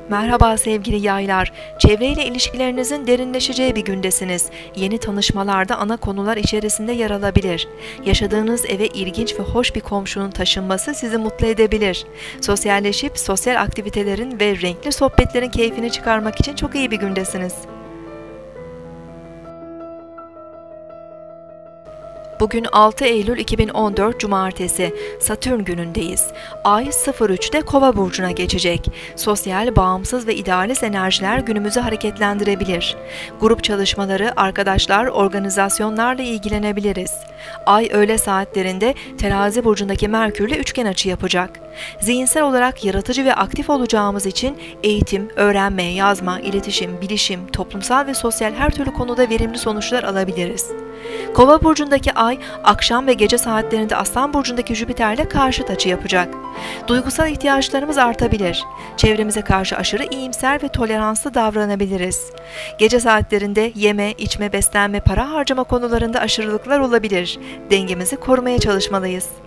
Merhaba sevgili yaylar. Çevreyle ilişkilerinizin derinleşeceği bir gündesiniz. Yeni tanışmalarda ana konular içerisinde yer alabilir. Yaşadığınız eve ilginç ve hoş bir komşunun taşınması sizi mutlu edebilir. Sosyalleşip sosyal aktivitelerin ve renkli sohbetlerin keyfini çıkarmak için çok iyi bir gündesiniz. Bugün 6 Eylül 2014 Cumartesi, Satürn günündeyiz. Ay 03'te Kova burcuna geçecek. Sosyal, bağımsız ve idealist enerjiler günümüzü hareketlendirebilir. Grup çalışmaları, arkadaşlar, organizasyonlarla ilgilenebiliriz. Ay öğle saatlerinde Terazi burcundaki Merkürle üçgen açı yapacak. Zihinsel olarak yaratıcı ve aktif olacağımız için eğitim, öğrenme, yazma, iletişim, bilişim, toplumsal ve sosyal her türlü konuda verimli sonuçlar alabiliriz. Kova burcundaki Ay, akşam ve gece saatlerinde Aslan burcundaki Jüpiter'le karşıt açı yapacak. Duygusal ihtiyaçlarımız artabilir. Çevremize karşı aşırı iyimser ve toleranslı davranabiliriz. Gece saatlerinde yeme, içme, beslenme, para harcama konularında aşırılıklar olabilir. Dengemizi korumaya çalışmalıyız.